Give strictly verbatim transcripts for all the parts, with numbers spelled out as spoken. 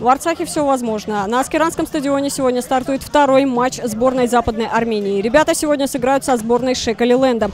В Арцахе все возможно. На Аскеранском стадионе сегодня стартует второй матч сборной Западной Армении. Ребята сегодня сыграют со сборной Шекалиленда.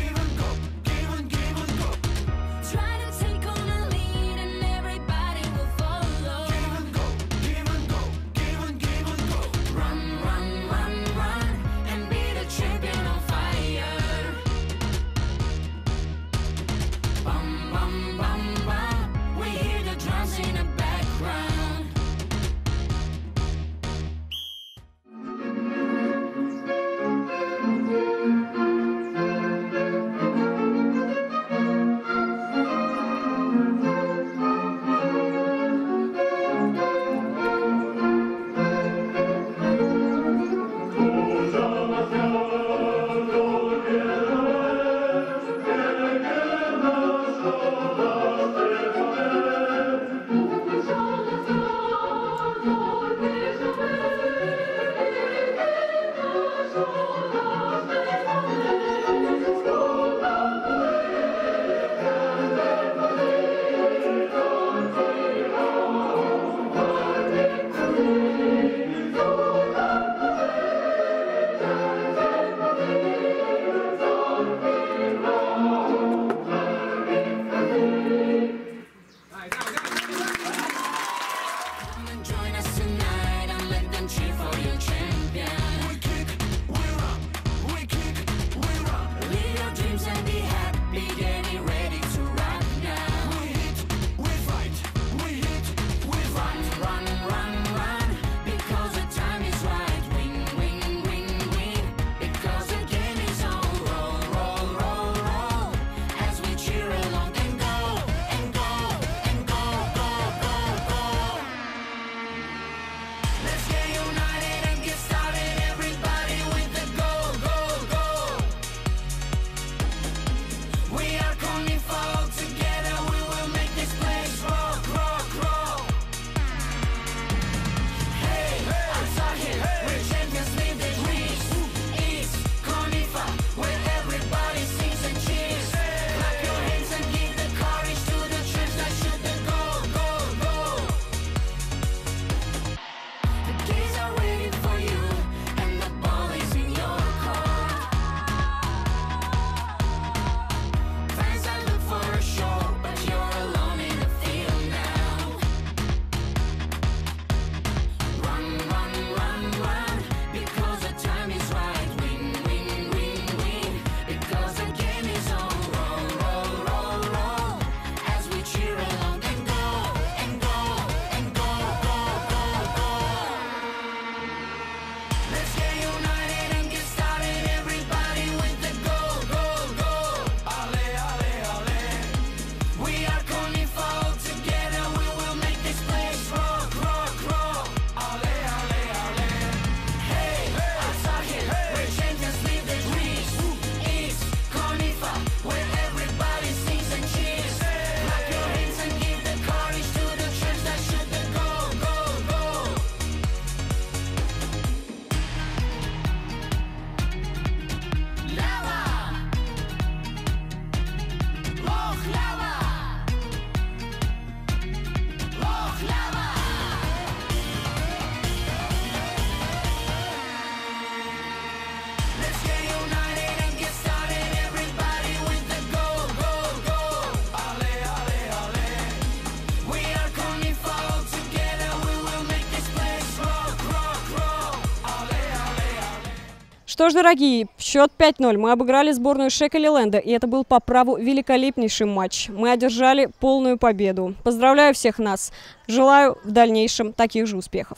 Что ж, дорогие, счет пять ноль. Мы обыграли сборную Шекалиленда, и это был по праву великолепнейший матч. Мы одержали полную победу. Поздравляю всех нас. Желаю в дальнейшем таких же успехов.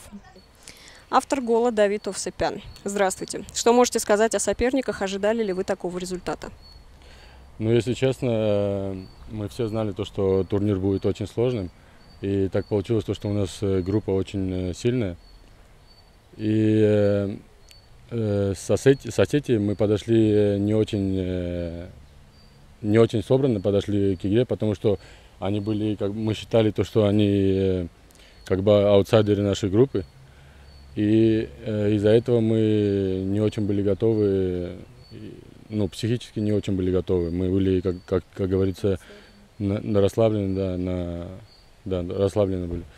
Автор гола Давид Овсепян. Здравствуйте. Что можете сказать о соперниках? Ожидали ли вы такого результата? Ну, если честно, мы все знали, то, что турнир будет очень сложным. И так получилось, то, что у нас группа очень сильная. И с Осетией мы подошли не очень, не очень собранно, подошли к игре, потому что они были, как мы считали, то, что они как бы аутсайдеры нашей группы. И из-за этого мы не очень были готовы, ну, психически не очень были готовы. Мы были, как, как, как говорится, на, на расслаблены, да, на, да, расслаблены были.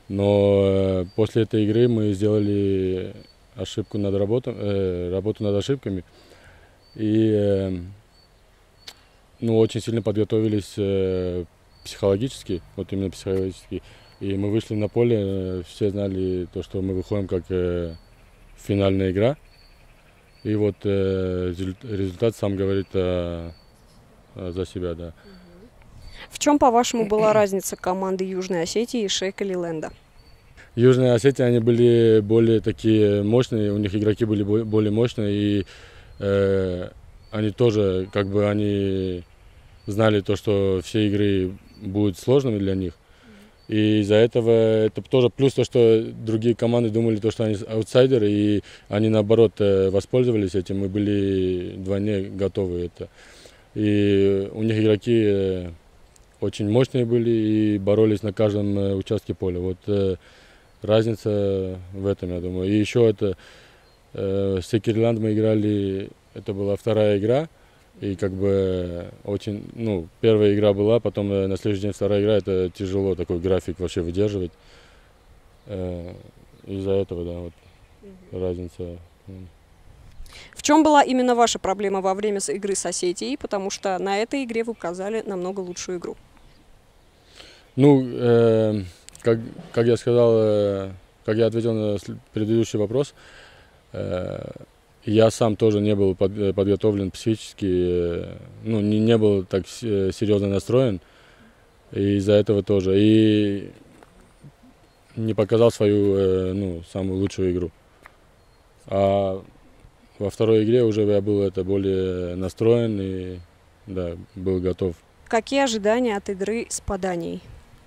Но э, после этой игры мы сделали ошибку над работой, э, работу над ошибками. И э, ну, очень сильно подготовились э, психологически, вот именно психологически. И мы вышли на поле, э, все знали то, что мы выходим как э, финальная игра. И вот э, результат сам говорит э, э, за себя, да. В чем, по-вашему, была разница команды Южной Осетии и Шейкалиленда? Южная Осетия, они были более такие мощные, у них игроки были более мощные, и э, они тоже, как бы, они знали то, что все игры будут сложными для них. И из-за этого это тоже плюс то, что другие команды думали, то, что они аутсайдеры, и они, наоборот, воспользовались этим и были вдвойне готовы это. И у них игроки очень мощные были и боролись на каждом участке поля. Вот разница в этом, я думаю. И еще это э, с Шейкалиленд мы играли, это была вторая игра. И как бы очень, ну, первая игра была, потом на следующий день вторая игра, это тяжело такой график вообще выдерживать. Э, из-за этого, да, вот mm-hmm. разница. В чем была именно ваша проблема во время игры с Осетией? Потому что на этой игре вы показали намного лучшую игру. Ну, э, как, как я сказал, э, как я ответил на предыдущий вопрос, э, я сам тоже не был под, подготовлен психически, ну, не, не был так серьезно настроен, и из-за этого тоже. И не показал свою, ну, самую лучшую игру. А во второй игре уже я был это более настроен и, да, был готов. Какие ожидания от игры с Поданией?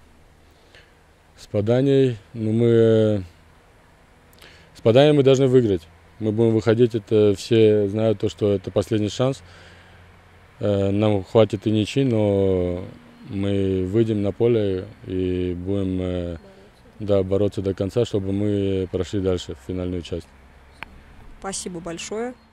С Поданией, ну, мы... С Поданией мы должны выиграть. Мы будем выходить, это все знают, то, что это последний шанс. Нам хватит и ничьи, но мы выйдем на поле и будем, да, бороться до конца, чтобы мы прошли дальше в финальную часть. Спасибо большое.